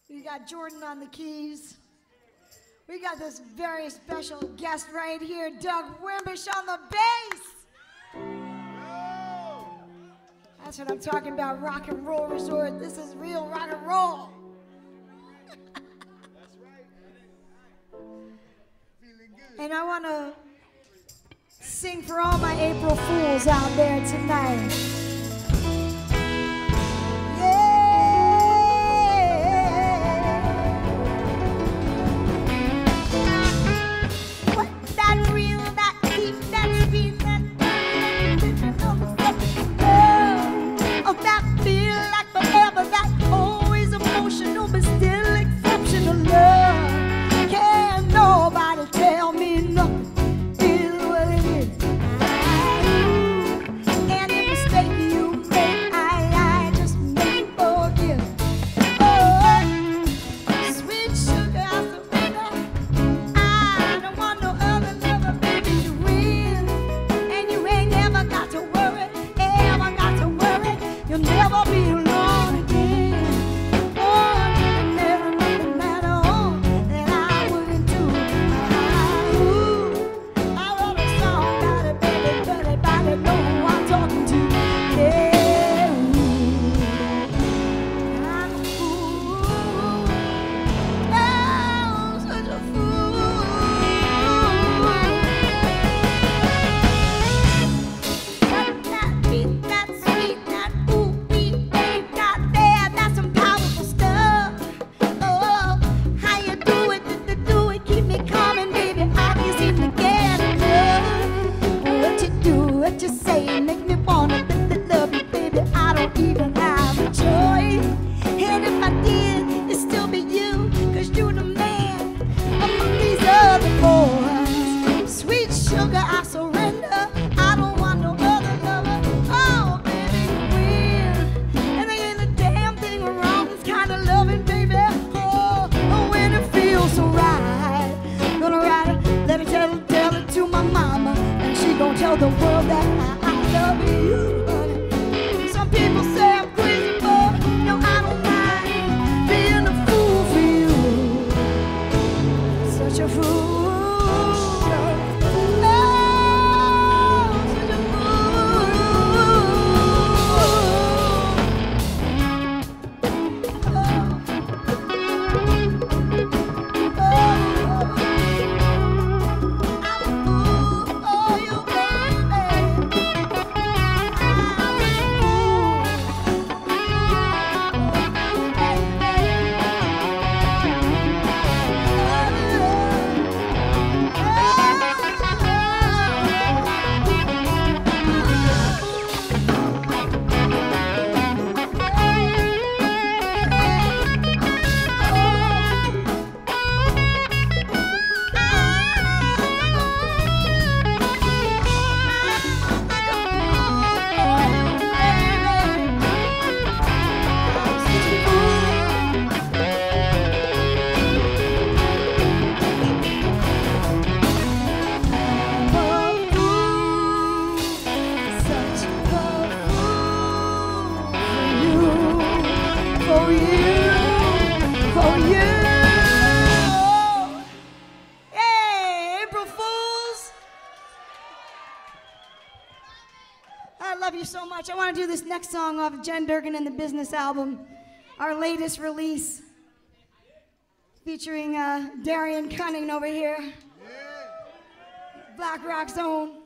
We got Jordan on the keys. We got this very special guest right here, Doug Wimbish on the bass. That's what I'm talking about, Rock and Roll Resort. This is real rock and roll. That's right. Feeling good. And I want to sing for all my April Fools out there tonight. I want to do this next song off Jen Durgan and the Business album, our latest release, featuring Darian Cunning over here, Black Rock Zone.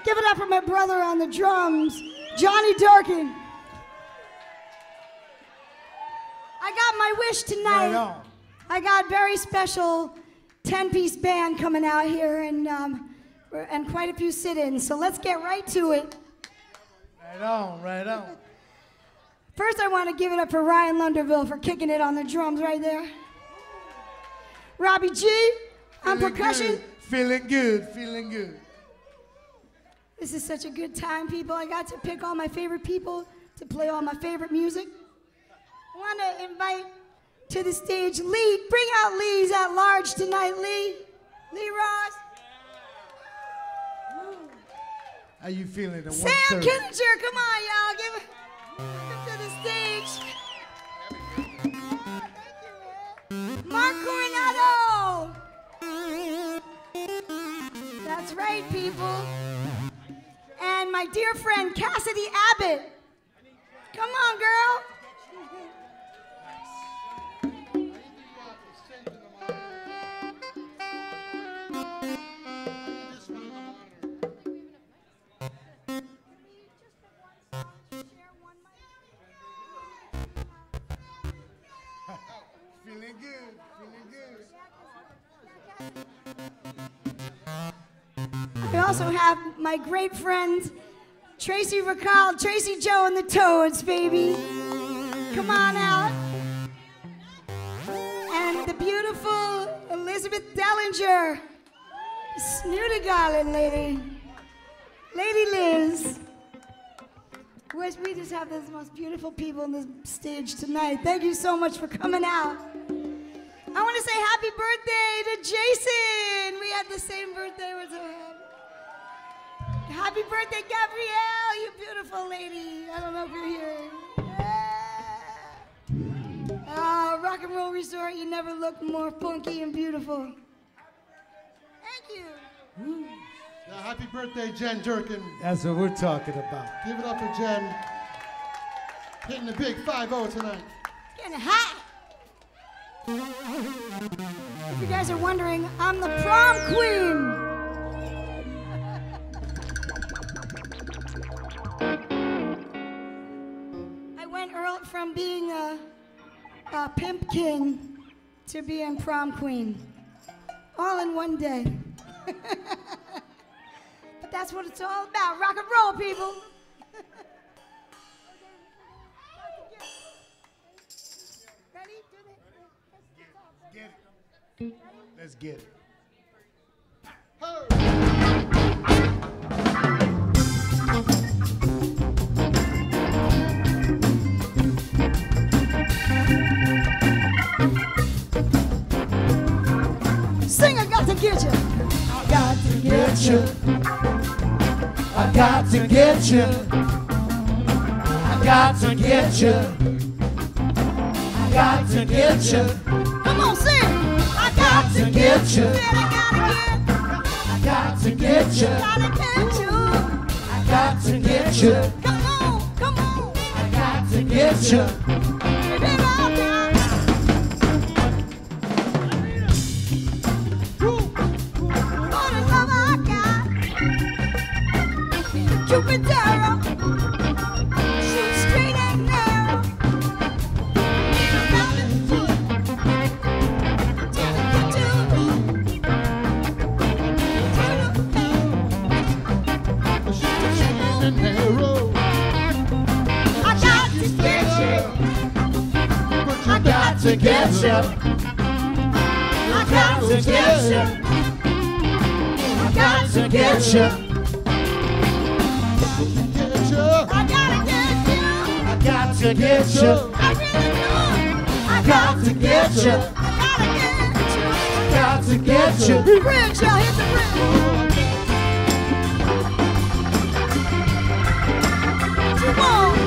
Give it up for my brother on the drums, Johnny Durkin. I got my wish tonight. Right on. I got a very special 10-piece band coming out here and quite a few sit-ins. So let's get right to it. Right on, right on. First, I want to give it up for Ryan Lunderville for kicking it on the drums right there. Robbie G on Feeling percussion. good, feeling good, feeling good. This is such a good time, people. I got to pick all my favorite people to play all my favorite music. I want to invite to the stage Lee. Bring out Lee's at large tonight, Lee. Lee Ross. How you feeling at Sam 1:30? Kinninger, come on, y'all. Give it to the stage. Mark Coronado. That's right, people. And my dear friend Cassidy Abbott. Come on, girl. Feeling good, feeling good. I also have my great friend Tracy Rical, Tracy Joe and the Toads, baby. Come on out. And the beautiful Elizabeth Dellinger. Snooty garland lady. Lady Liz. We just have the most beautiful people on the stage tonight. Thank you so much for coming out. I want to say happy birthday to Jason. We had the same birthday. We're so happy. Happy birthday, Gabrielle, you beautiful lady. I don't know if you're here. Yeah. Rock and Roll Resort, you never looked more funky and beautiful. Thank you. Yeah, happy birthday, Jen Durkin. That's what we're talking about. Give it up for Jen. Hitting the big 5-0 tonight. Getting hot. If you guys are wondering, I'm the prom queen. I went from being a pimp king to being prom queen, all in one day. But that's what it's all about, rock and roll, people. Ready? Get it. Let's get it. Sing, I got to get you. I got to get you. I got to get you. I got to get you. I got to get you. Come on, sing. I Got to get you. I Got to get you. gotta get you. I got to get you. Come on, come on. I got to get you. Give it up now. All the love I got. Cupid arrow. Shoot straight and narrow. I got to get you. I got to get you. I got to get you. I gotta get you. I got to get you. I really do. I Got to get you. I Got to get you. gotta get you. Bridge, y'all hit the bridge. Come on.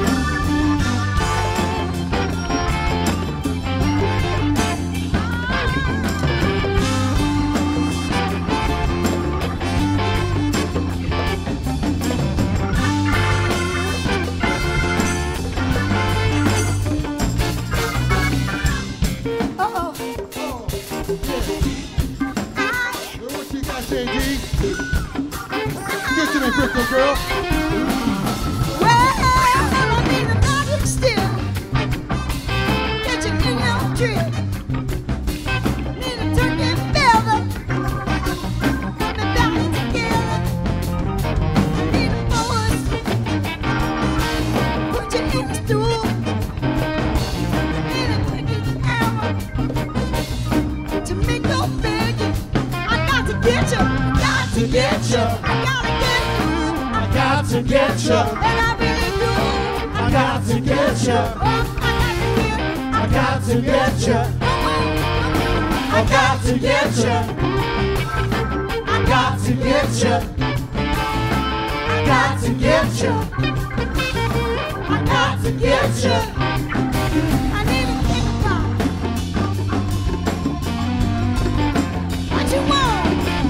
What you got, JD? Strickler girl. Well, I need a magic stick. Get you in your trip. Need a turkey feather. Put me back together. Need a voice. Put you in the stool. Need a cricket hammer. To make no begging. I got to get you. Got to get you. I gotta get you. I got to get you. And I really do. I got to get you. I I got to get you. I got to get you. I got to get you. I got to get you. I got to get you. I need to think about what you want.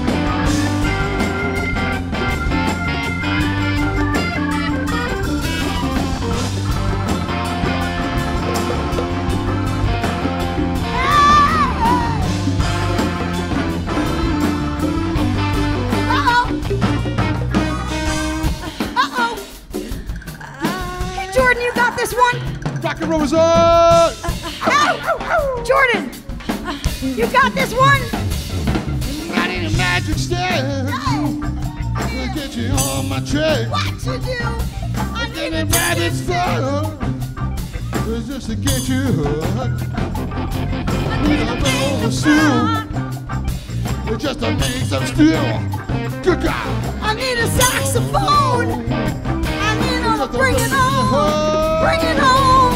Hey, Jordan, you got this one? Rock and roll is on. Hey, Jordan, you got this one? I need a magic stick to get you on my track. What you do? I need a Magic stick is just to get you hooked. Up on the stool, just to make some stew. Good God. I need a saxophone. I need to bring it on. Bring it on.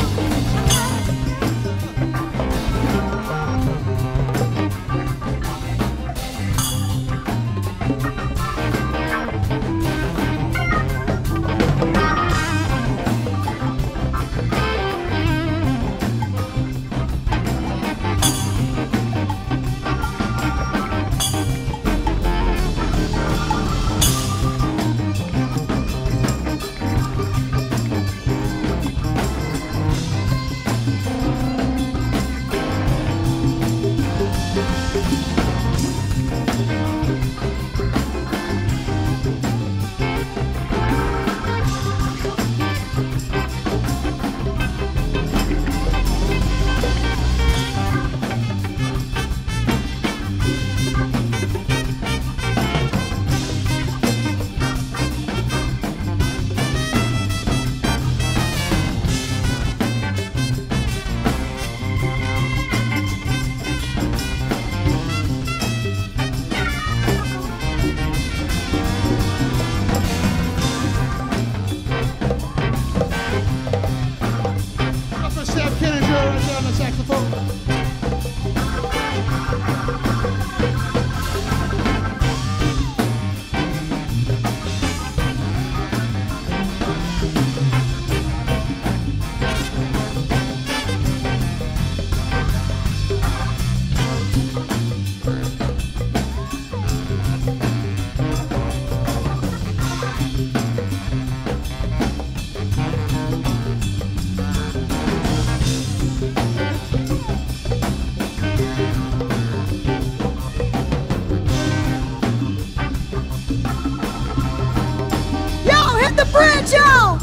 bridge, yo!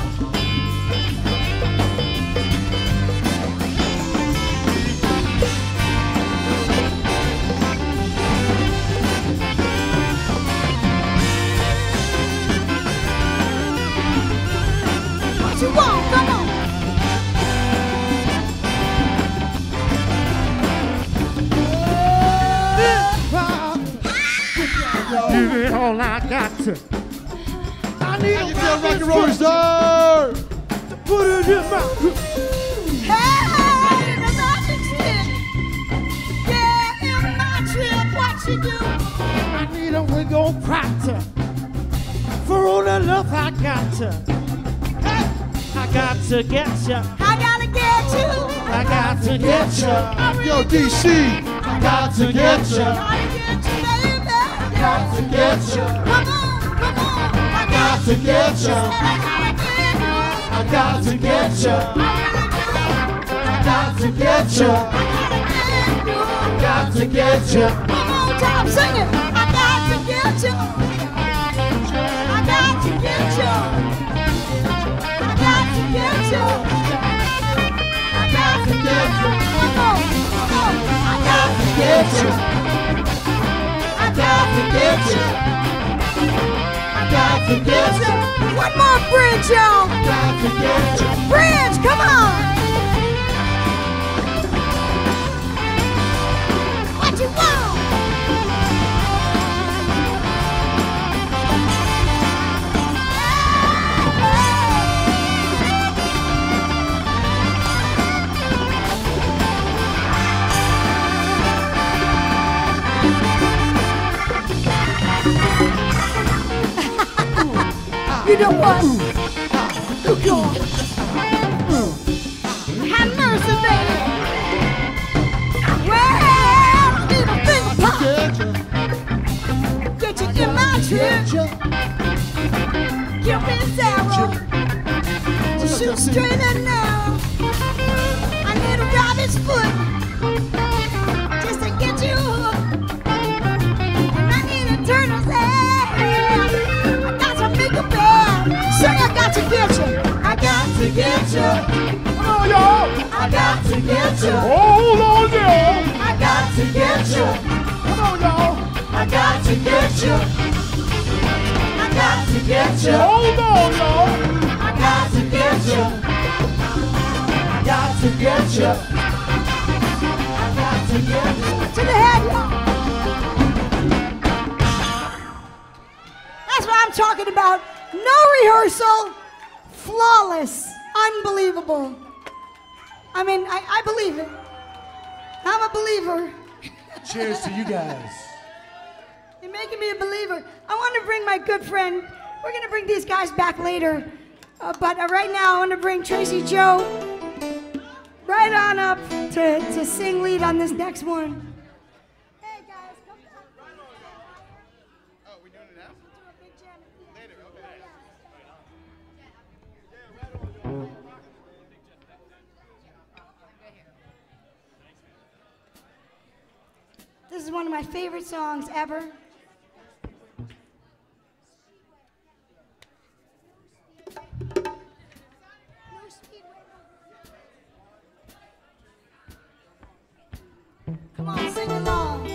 What you want? Come on! Give it all I got to. I need You feel rock and roll star. put it in my. Hey, the magic stick! Yeah, in my trip, what you do? I need a wiggle proctor for all the love I got to. Hey, I got to get ya. I gotta get you. I got to get ya. Yo, DC. I got to get ya. Gotta get you, baby. Got to get ya. Come on. I Got to get ya. I gotta get you. I got to get ya. I got to get ya. I gotta get you. Got to get ya. One more time, sing it. I got to get you. I gotta get you. I got to get you. One more bridge, y'all. I got to get you. Bridge, come on. What you want? You know what? Oh God. Have mercy, baby. Well, I need a finger pop. Get you in my trip. Give me this arrow. To shoot straight and narrow. I need a rabbit's foot. Just to get you hooked. And I need a turtle's head. Say I got to get you. I got to get you. Come on, y'all. I got to get you. Hold on, y'all. I got to get you. Come on, y'all. I got to get you. I got to get you. Hold on, y'all. I got to get you. I got to get you. I got to get you. To the head, y'all. That's what I'm talking about. No rehearsal, flawless, unbelievable. I mean, I believe it. I'm a believer. Cheers to you guys. You're making me a believer. I want to bring my good friend. We're going to bring these guys back later. But right now, I want to bring Tracy Joe right on up to sing lead on this next one. Hey, guys, come back. Oh, we doing it now? Later, This is one of my favorite songs ever. Come on, sing along.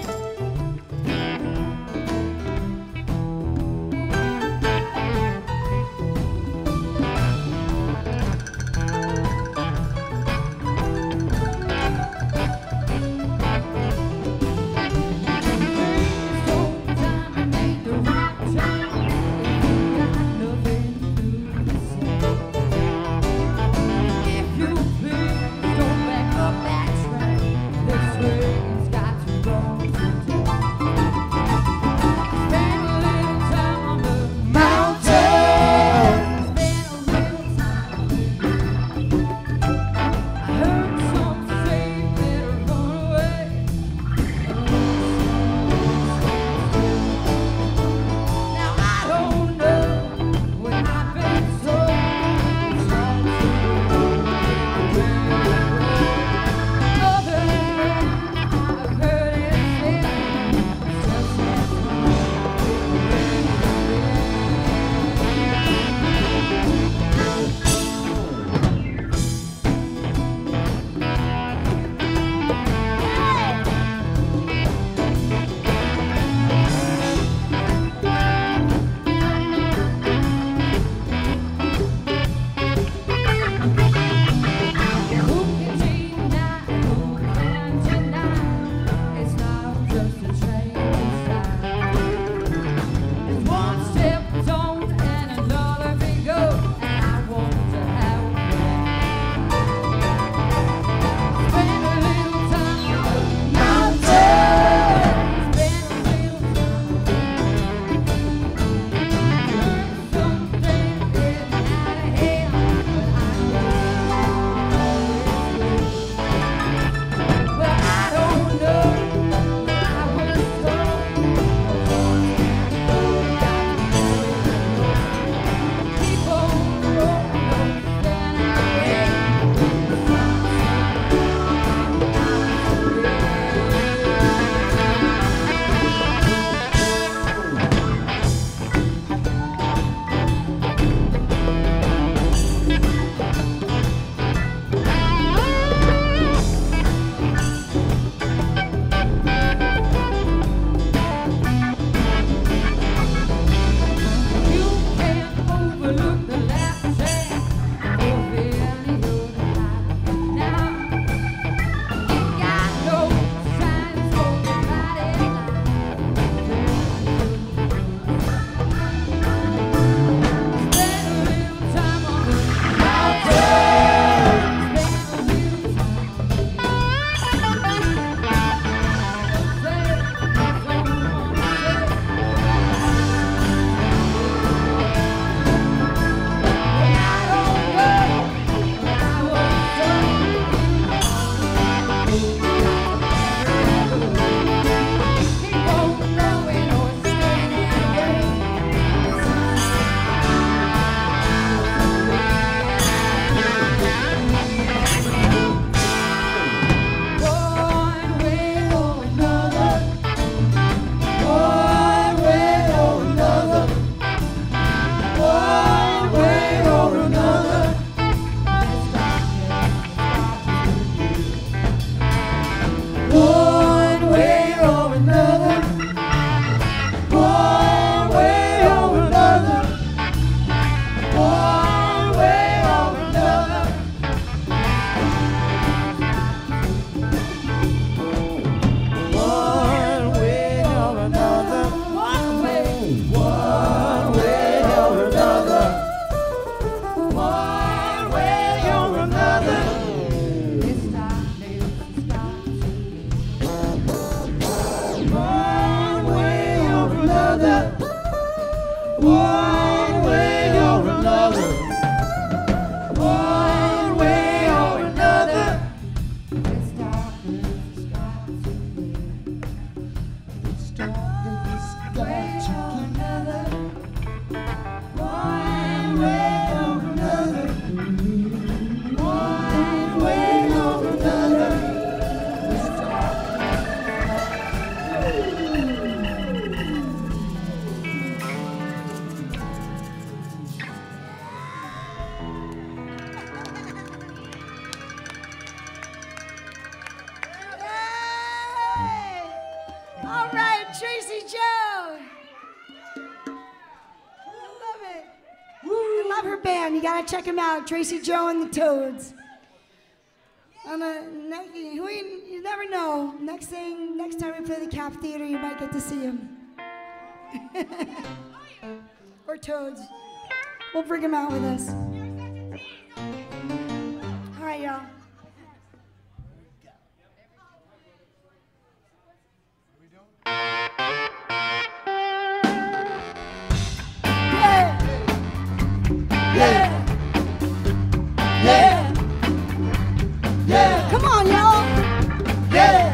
her band. You gotta check them out. Tracy Joe and the Toads. You never know. Next time we play the Cap Theater, you might get to see him. Or Toads. We'll bring him out with us. All right, y'all. Yeah. Yeah. Yeah. Come on, y'all. Yeah.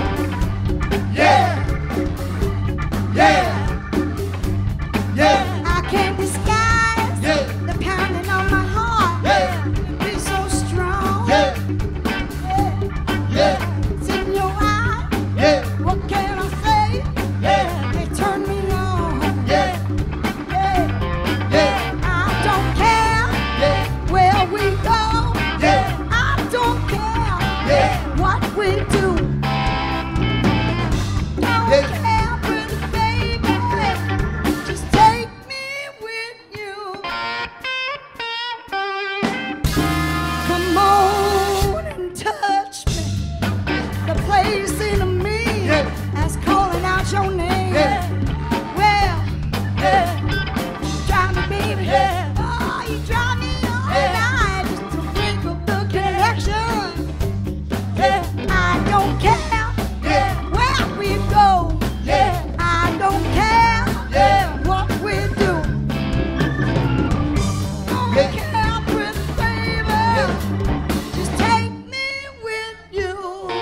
Yeah. Yeah. Yeah. I can't disguise the pounding on my heart. Yeah. Be so strong. Yeah. Yeah. It's in your eyes. Yeah. What can I say? Yeah. They turn me on. Yeah. Yeah. I don't care where we go. Yeah. I don't care what we do. Don't care, pretty baby. Just take me with you. Come on and touch me. The place in me that's calling out your name. Well, drive me, baby. Oh, you drive me all night just to break up the connection. I don't care where we go. I don't care what we do. Don't care, pretty baby. Just take me with you.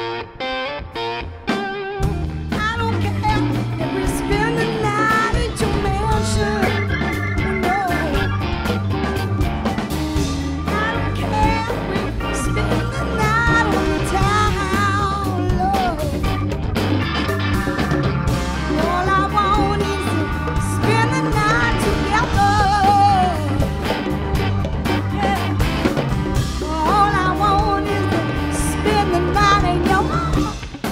I don't care if we spend the night at your mansion. No. I don't care if we spend the night on the town, Lord. All I want is to spend the night together. All I want is to spend the night in your arms.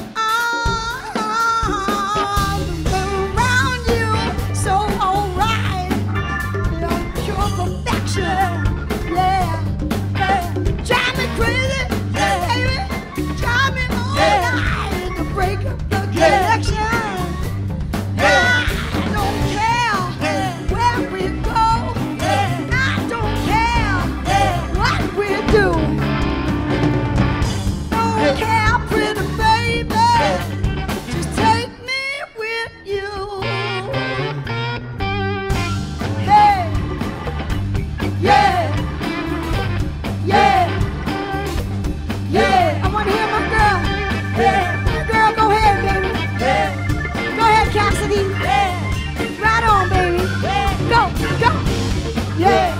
Around you, so alright. You're pure perfection. Drive me crazy, baby. Drive me all night to break up the connection. I don't care where we go. I don't care what we do. Don't care, pretty baby. Just take me with you. Hey, yeah, I want to hear my girl. Your girl, go ahead, baby. Go ahead, Cassidy. Right on, baby. Go. Yeah.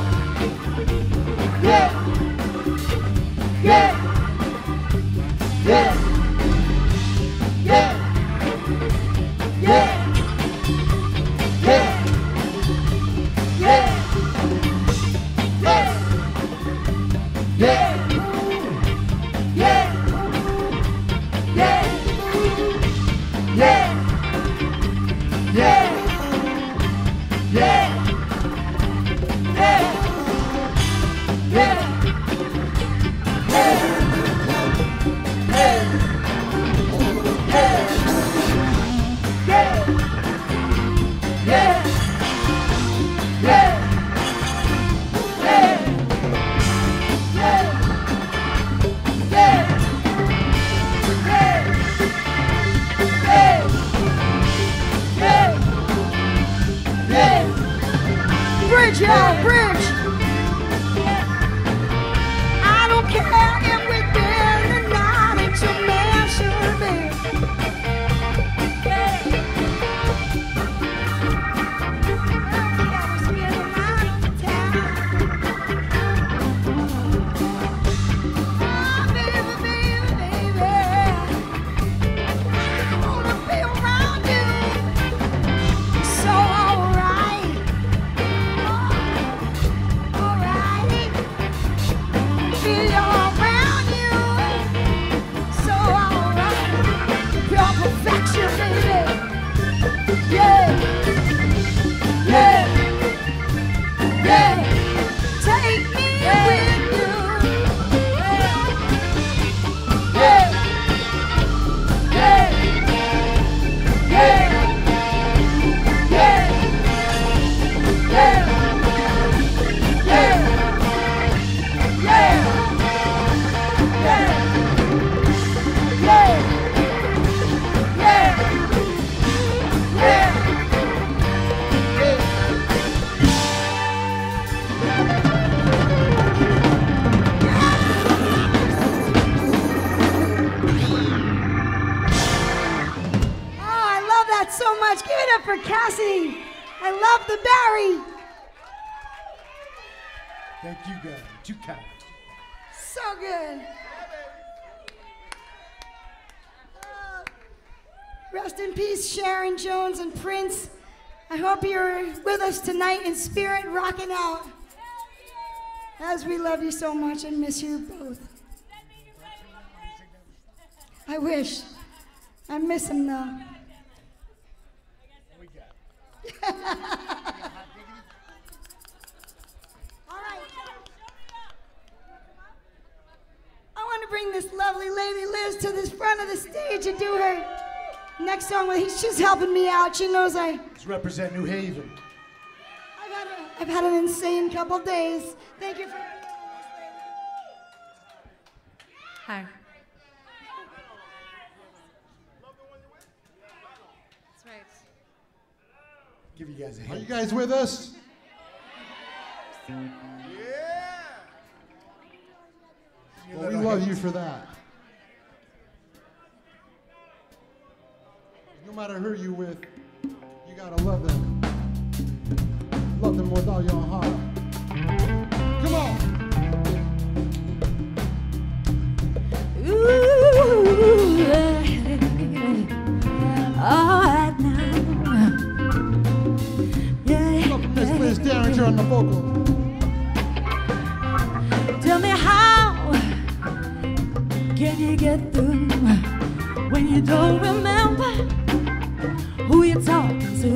Bridge, y'all, bridge. I don't care if we spend the night at your mansion, baby. We spend the night on the town. Oh, baby, baby. I wanna be around you. So alright. Alright. Feel around you. So alright. Pure perfection, baby. Yeah. Take for Cassidy. I love the Barry. Thank you, guys. You kind. So good. Rest in peace, Sharon Jones and Prince. I hope you're with us tonight in spirit, rocking out. As we love you so much and miss you both. I wish. I miss him though. I want to bring this lovely lady Liz to this front of the stage and do her next song. She's helping me out. She knows Let's represent New Haven. I've had an insane couple days. Thank you for. Hi. That's right. Give you guys a Are hand. you guys with us? Well, we love you for that. No matter who you're with, you gotta love them. Love them with all your heart. Come on. Ooh, all right now. Yeah. Welcome Miss Liz Derringer on the vocal. Tell me how can you get through when you don't remember who you're talking to?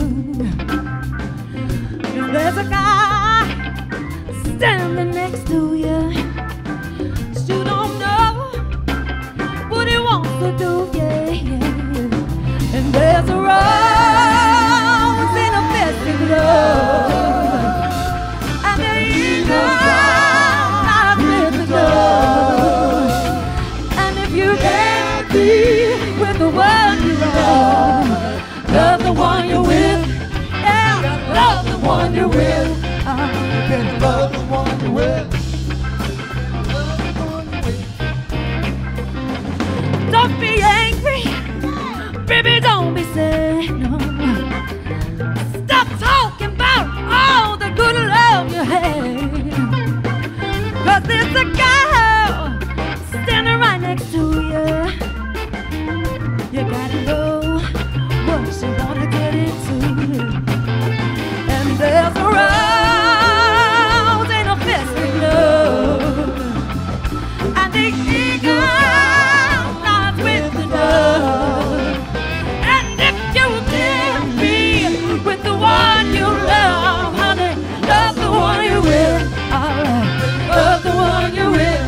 If there's a guy standing next to you, you don't know what he wants to do, yeah, yeah. And there's a rose in a festive love, and the eagle flies with the dove. And if you can't be with the one you love the one you're with, yeah, love the one you're with. You can love the one you're with. Don't be angry, baby, don't be sad, no. Stop talking about all the good love you had, 'cause there's a girl standing right next to you. You gotta know what she wanna get into. And there's a rose in a festive love, and the eagle flies with the dove. And if you can be with the one you love, honey, love the one you're with. All right, love the one you're with.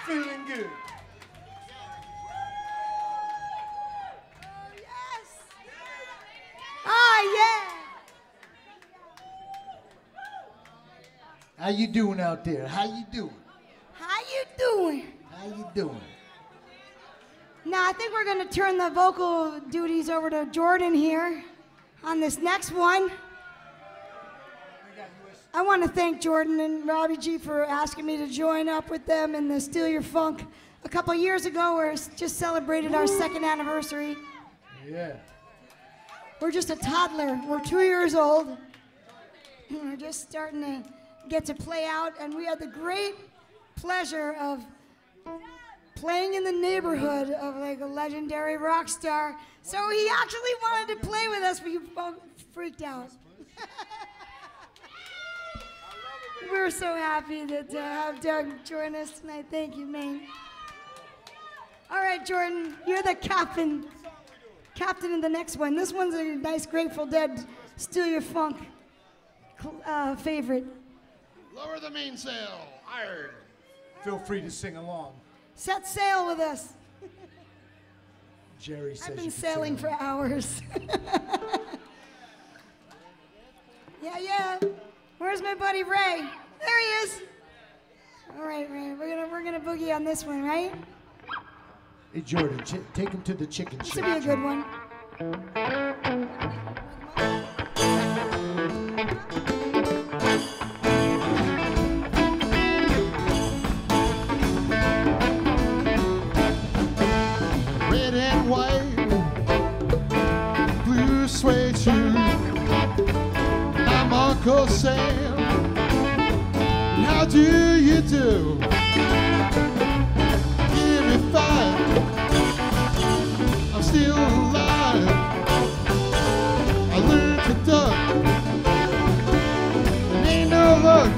Feeling good. Yes. Oh, yeah. How you doing out there? How you doing? How you doing? How you doing? Now, I think we're going to turn the vocal duties over to Jordan here on this next one. I want to thank Jordan and Robbie G for asking me to join up with them in the Steal Your Funk a couple years ago. We just celebrated our 2nd anniversary. Yeah. We're just a toddler. We're 2 years old. We're just starting to get to play out, and we had the great pleasure of playing in the neighborhood of like a legendary rock star. So he actually wanted to play with us, but you both freaked out. We're so happy to have Doug join us tonight. Thank you, man. All right, Jordan, you're the captain in the next one. This one's a nice Grateful Dead Steal Your Funk favorite. Lower the mainsail. Iron. Feel free to sing along. Set sail with us. Jerry says I've been you can sailing sing for hours. Yeah. Where's my buddy Ray? There he is. All right, Ray. We're gonna boogie on this one, right? Hey, Jordan, take him to the chicken This shack. will be a good one. Red and white, blue suede shoes. I'm Uncle Sam. How do you do? Give me 5. I'm still alive. I learned to duck. It ain't no luck.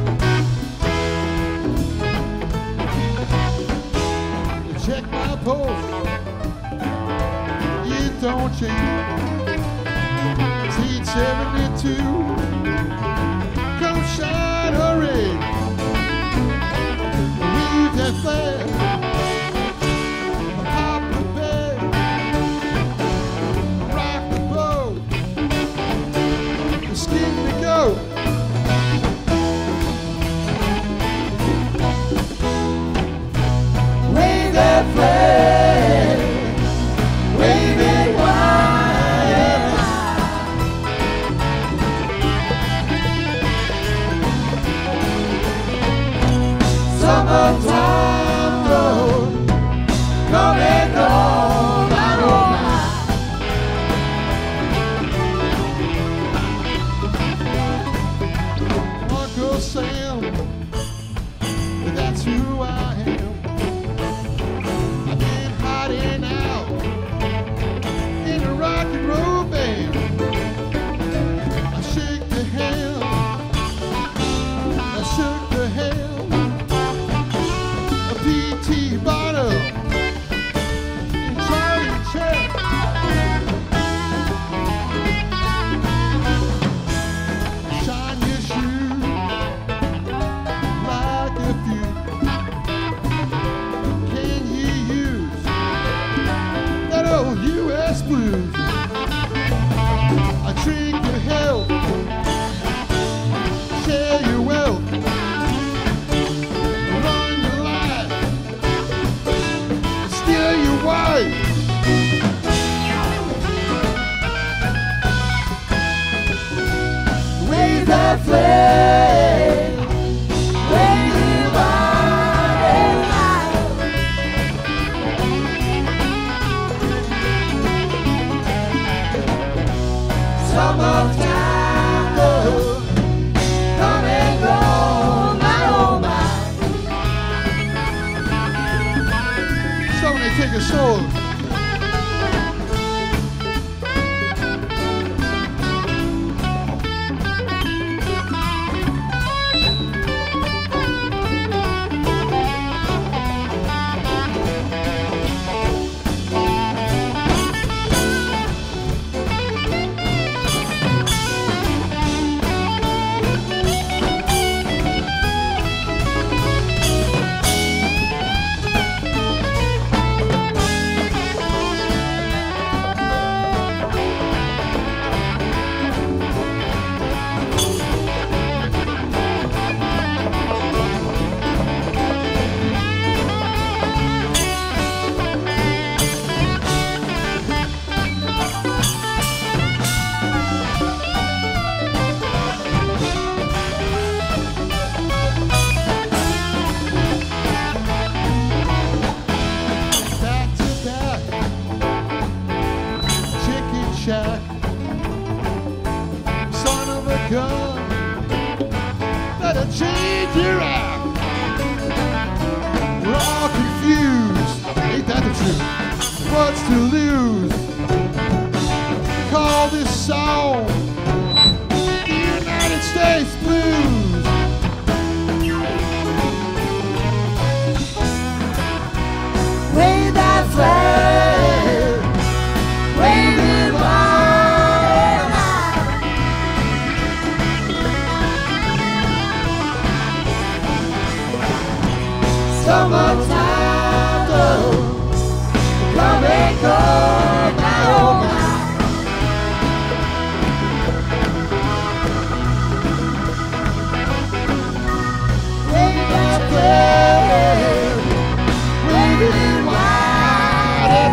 You check my pulse. You don't change. Seat 72. Come shine a ray. Leave that flag. Pop the bed. Rock the boat. The skin to go. Wave that flag. Wave it wide and high. Summertime road, come and go, my Uncle Sam, that's who I am. I've been hiding out in a rock and roll band. I shake the hand, I shook the hand of P.T. Barnum and Charlie Chet. Shine your shoes like a few. Can you use that old U.S. blues? I drink your health, share your wealth, run your life, and steal your wife. wave that flag. Wave it wide and high. Summertime love, come and go, my oh my. Somebody take a solo. Summertime don't come and go, my oh my. Ain't that way, waving wide and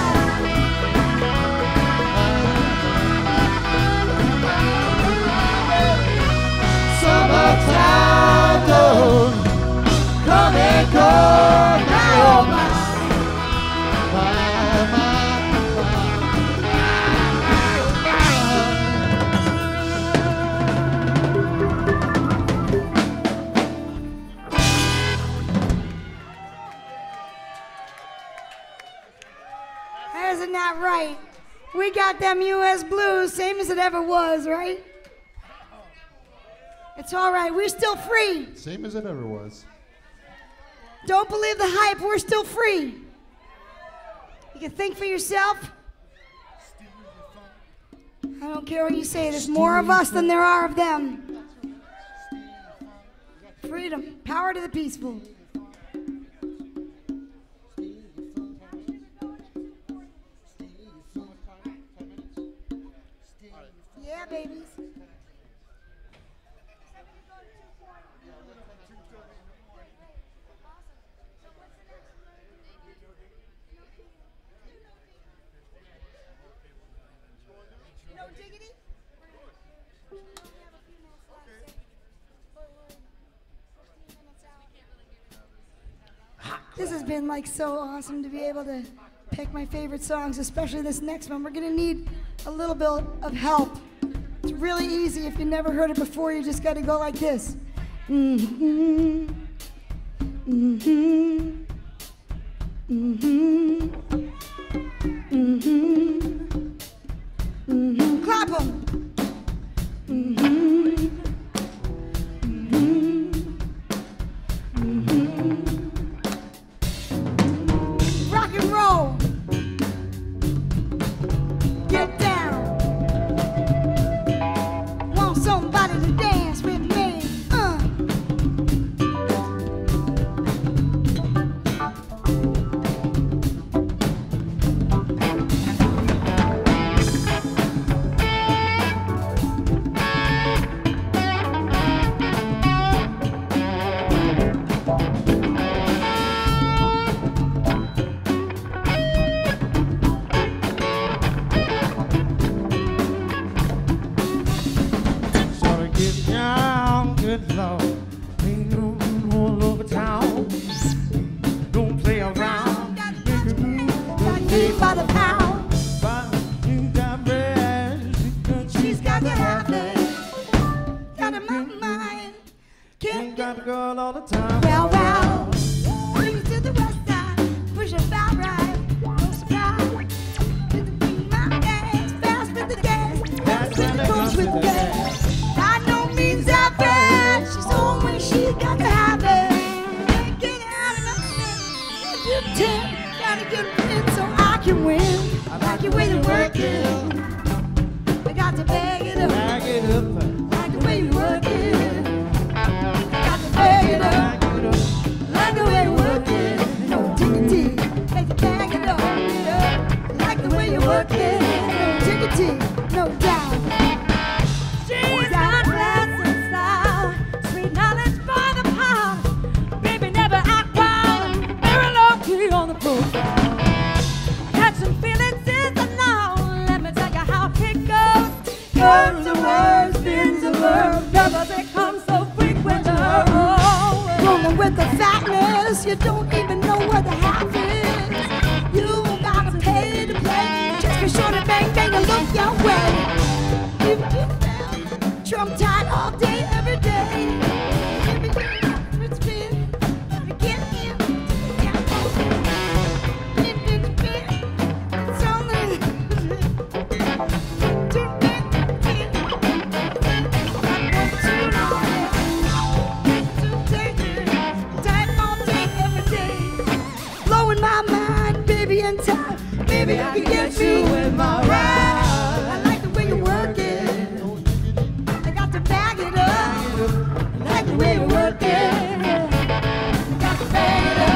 high. Summertime don't come and go, my oh my. Isn't that right? We got them U.S. blues, same as it ever was, right? It's all right. We're still free. Same as it ever was. Don't believe the hype. We're still free. You can think for yourself. I don't care what you say. There's more of us than there are of them. Freedom. Power to the peaceful. Yeah, babies. This has been like so awesome to be able to pick my favorite songs, especially this next one. We're gonna need a little bit of help. It's really easy. If you never heard it before, you just gotta go like this. Mm-hmm. Mm-hmm. Mm-hmm. Mm-hmm. Mm-hmm. Clap 'em. Mm-hmm. Mm-hmm. Mm-hmm. Rock and roll. Get down. Want somebody to dance with me? Baby, I can get you with my ride. I like the way you work it. I got to bag it up. I like the way you work it. I got to bag it up.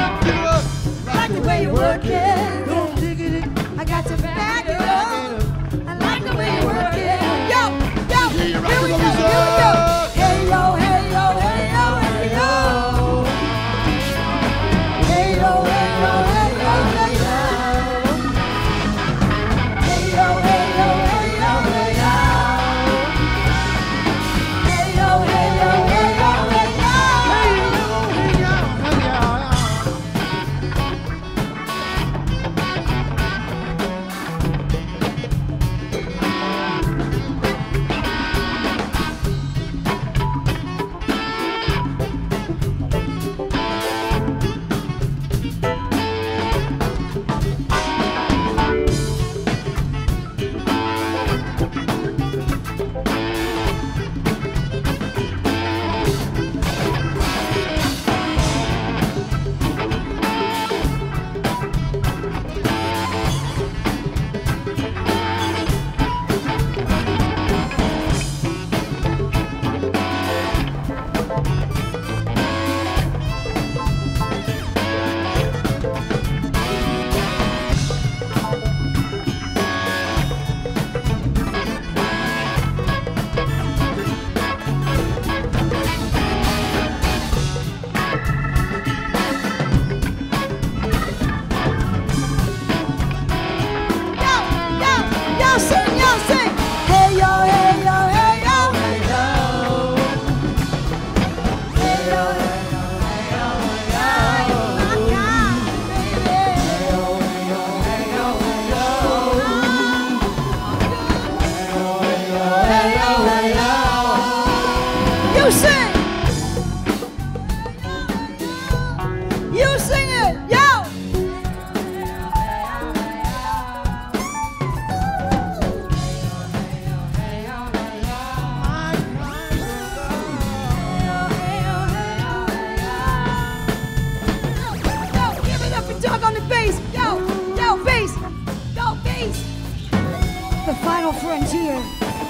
no frontier.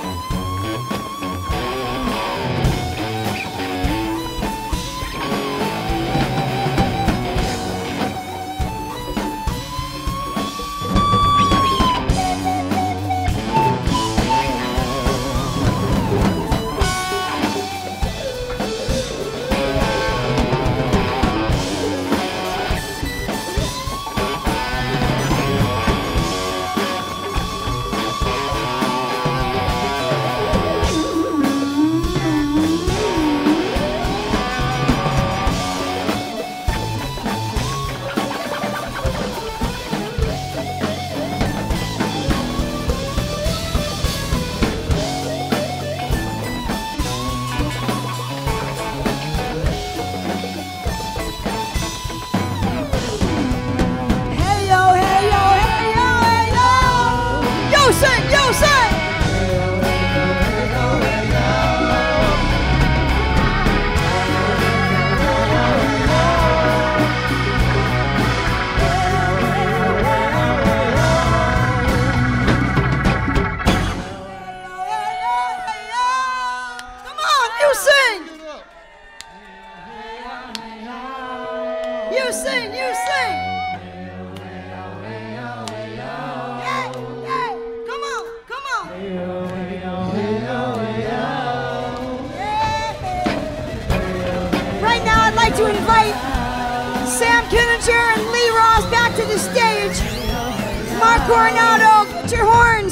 You sing, you sing. Yeah, yeah. Come on, come on. Right now, I'd like to invite Sam Kinninger and Lee Ross back to the stage. Mark Coronado, get your horns.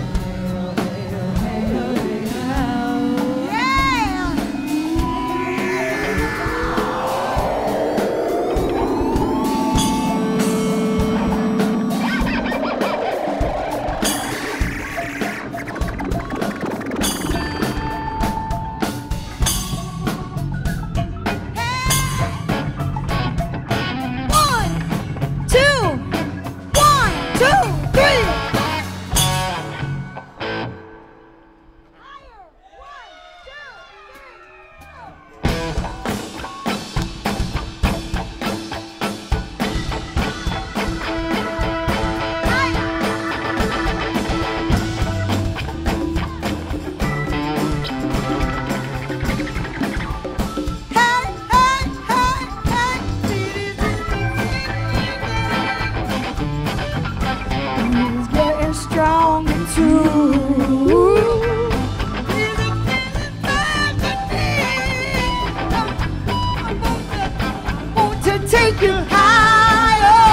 Take you higher.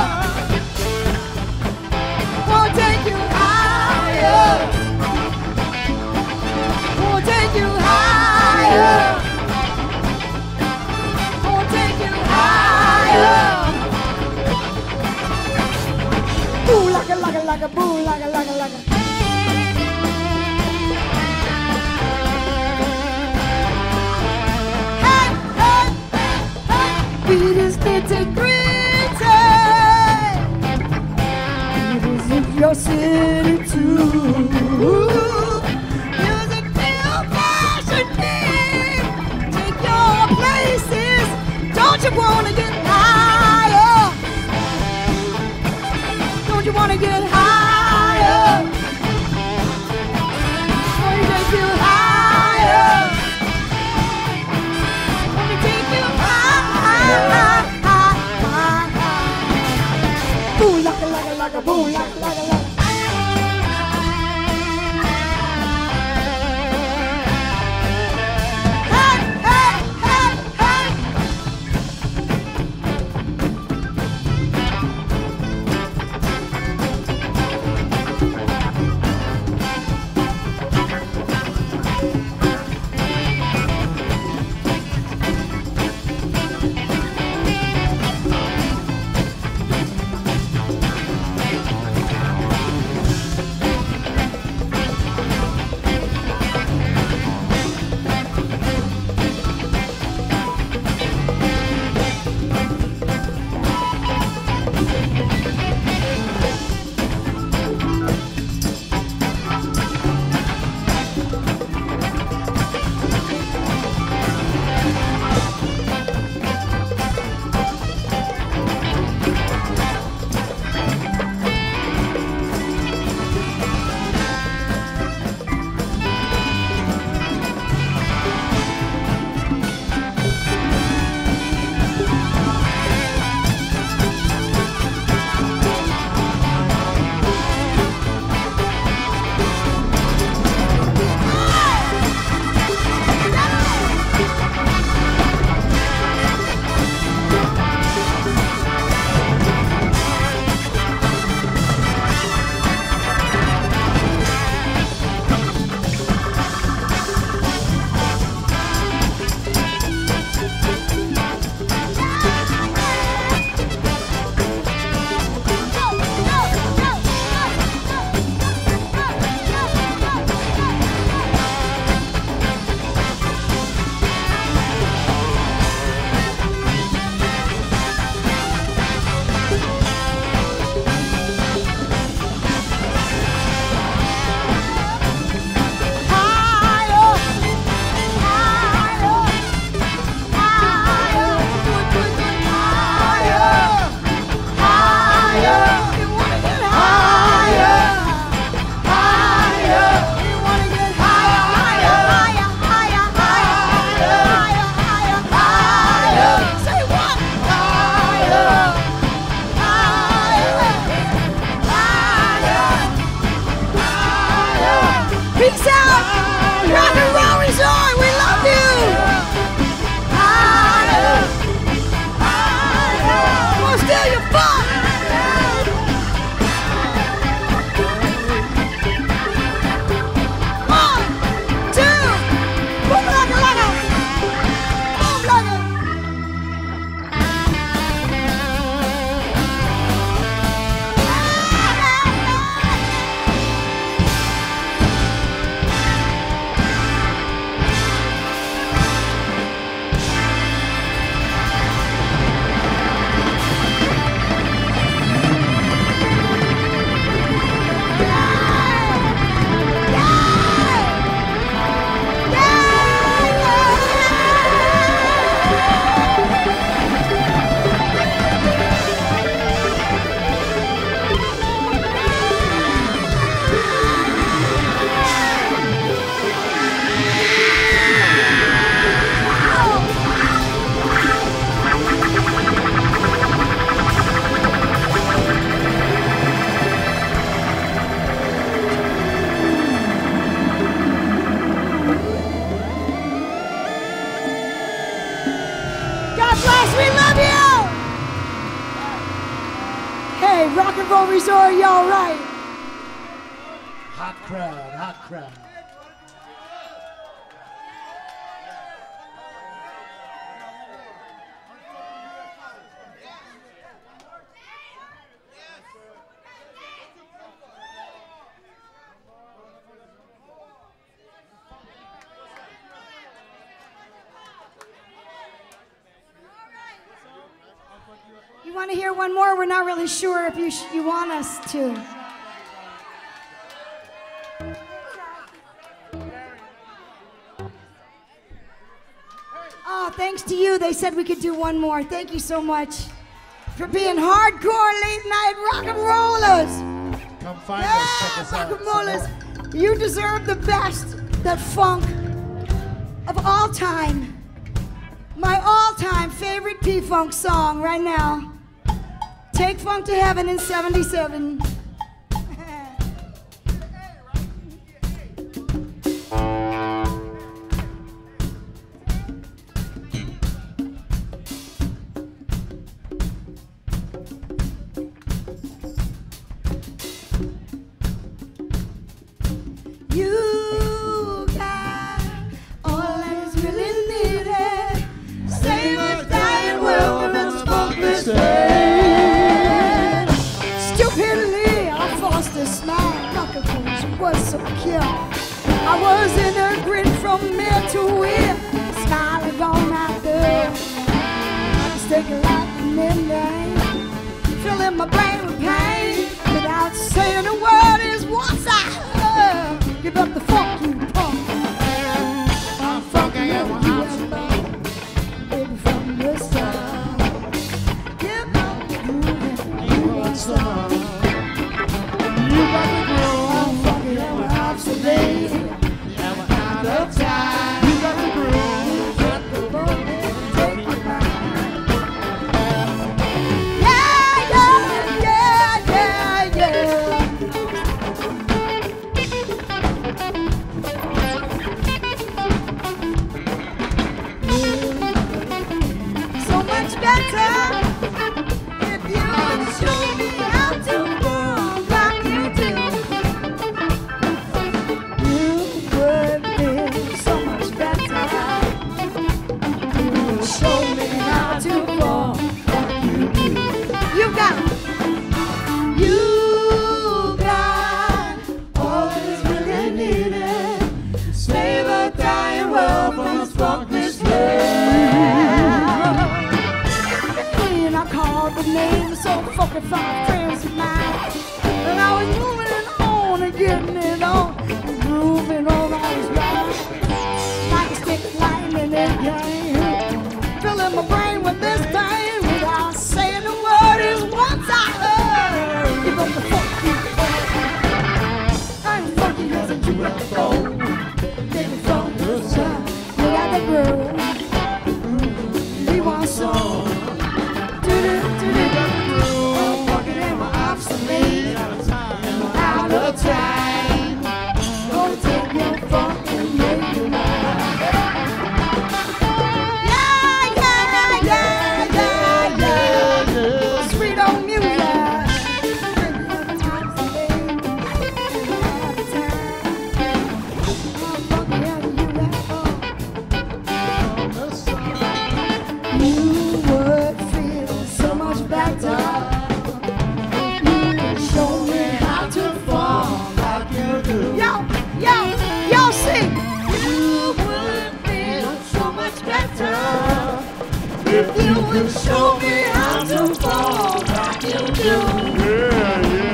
Won't take you higher. Won't take you higher. Won't take you higher. Boo like a boo like a. Hey, hey, hey. Beat is nitty-gritty. It is if your city too. Music till passion deep. Take your places. Don't you wanna get higher? Don't you wanna get higher? Don't you take you higher? Let me take you higher. Boom, like a, boom, like a. you funk. Rock and Roll Resort, y'all right? Hot crowd, hot crowd. You want to hear one more? We're not really sure if you want us to. Oh, thanks to you, they said we could do one more. Thank you so much for being hardcore late night rock and rollers. Come find us, check us out. Rock and rollers, you deserve the best, that funk of all time. My all-time favorite P-Funk song right now. Take Funk to Heaven in 77. You got all that is really needed. Save a dying world from its faultless dead. Stupidly, I forced a smile. Rocket Punch was so cute. I was in a grid from ear to ear, smiling all night there. I was taking like a midnight, filling my brain with pain. Without saying a word is once I heard. Give up the funk, you punk. I'm funky and I'm baby from the sun. Give up the groove, you want some. You got the groove. I'm funky and we're obsolete. And we're out of time. You got the groove. Got the bone and take your mind. Yeah, yeah, yeah, yeah, yeah. So much better if you would show me how to move like you do. You would be so much better if you would show me how to move like you do. You got all that is really needed. Save a dying world from its faultless and I called the name of so fucking fine friends of mine. And I was moving it on and getting it on. And grooving all I was right. Like a stick of lightning in game. Filling my brain with this pain. Without saying a word is once I heard. Give up the fuck you funk. I ain't funky as a UFO. Baby from the sun. You got the groove. We want some. Out of time, gonna take your funk and make you mine. Yeah, yeah, show me how to fall like you do. Yeah, yeah.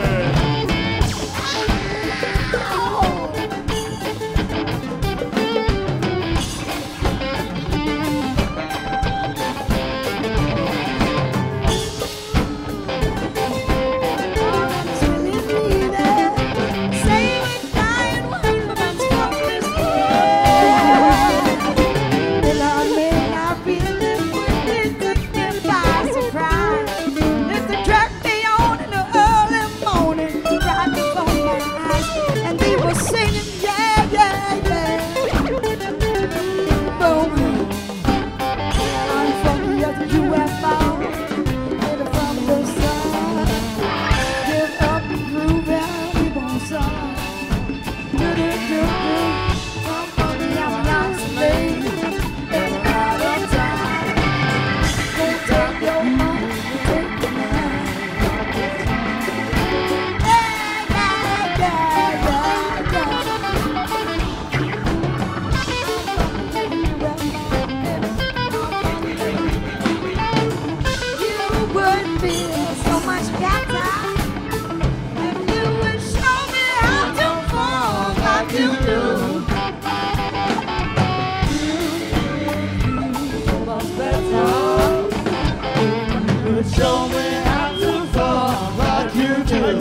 Show me how to fall like you do.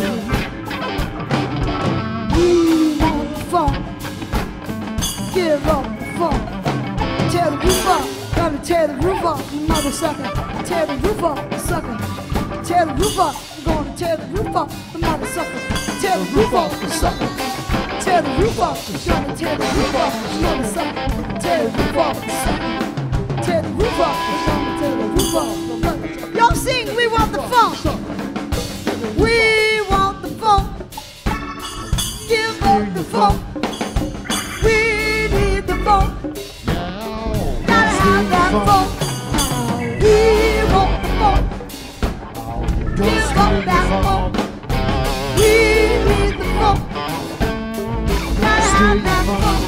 We want the funk. Give up the funk. Tear the roof off. Gonna tear the roof off, you mother sucker. Tear the roof off, sucker. Tear the roof off. We're gonna tear the roof off, the mother sucker. Tear the roof off, sucker. Tear the roof off. We're gonna tear the roof off, you mother sucker. Tear the roof off, sucker. Tear the roof off. We're gonna tear the roof off, the mother. Y'all sing, we want the funk. We want the funk. Give up the funk. We need the funk. Gotta have that funk. We want the funk. Give up that funk. We need the funk. Gotta have that funk.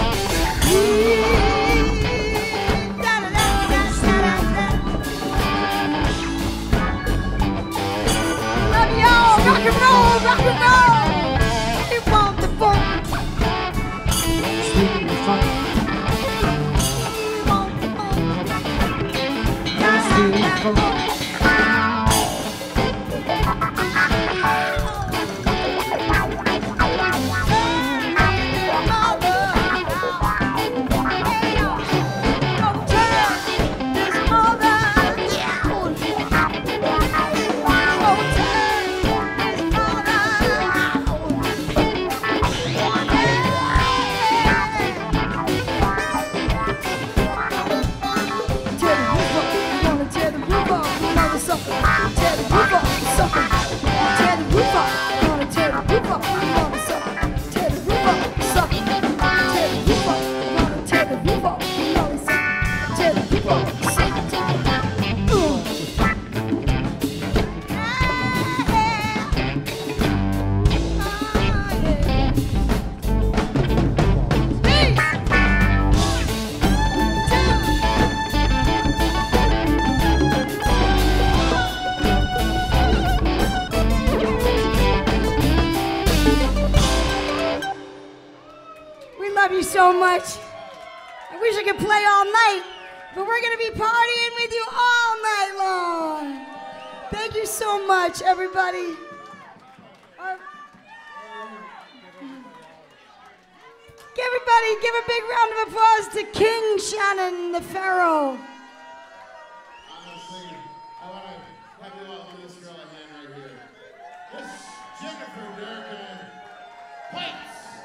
Rock and roll, rock and roll. We want the funk. We want the funk. Gotta have that funk. So much. I wish I could play all night, but we're going to be partying with you all night long. Thank you so much, everybody. Everybody, give a big round of applause to King Shannon the Pharaoh. Honestly, I want to have you all give this girl a hand right here. This is Jennifer Durkin Pikes.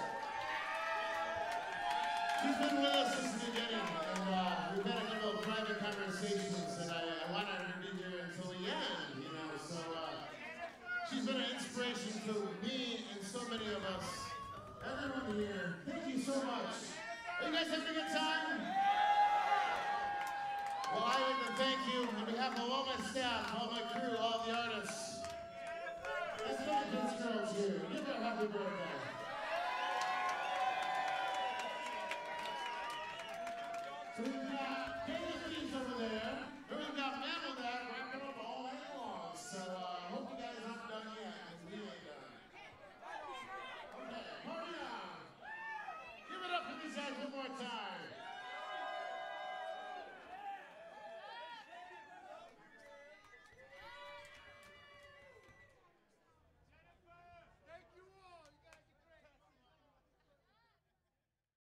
She's been with us since the beginning, and we've had a couple of private conversations, and I wanted her to be here until the end, you know, so she's been an inspiration to me and so many of us. Everyone here, thank you so much. Are you guys having a good time? Well, I would like to thank you on behalf of all my staff, all my crew, all